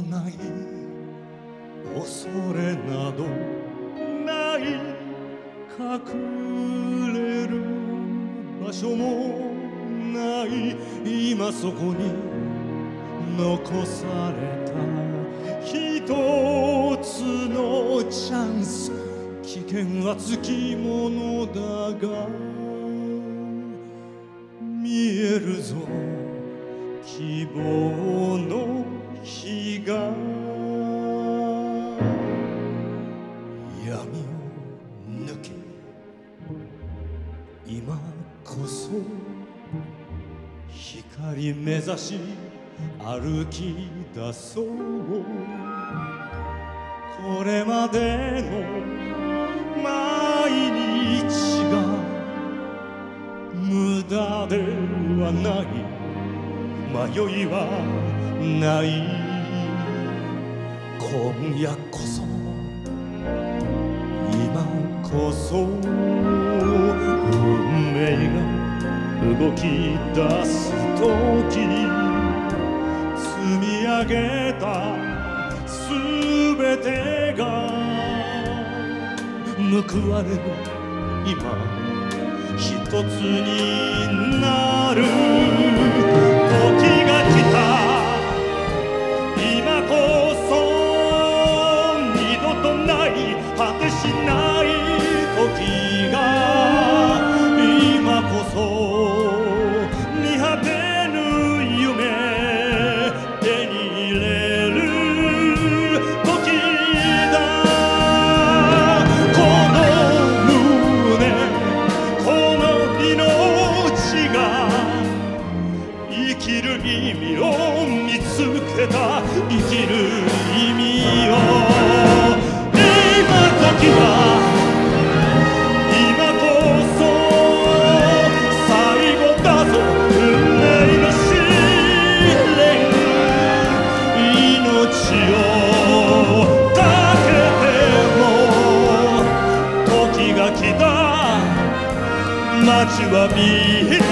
ない恐れなどない隠れる場所もない今そこに残された一つのチャンス危険はつきものだが見えるぞ希望の日が闇を抜け今こそ光目指し歩き出そうこれまでの毎日が無駄ではない迷いはない今夜こそ今こそ運命が動き出す時積み上げたすべてが報われる今一つになる時が来た今こそ二度とない果てしない時が今こそ見果てぬ夢手に入れる時だこの胸この命が生きる意味を見つけた生きる意味を今時は今こそ最後だぞ運命の試練命をかけても時が来た待ちわびて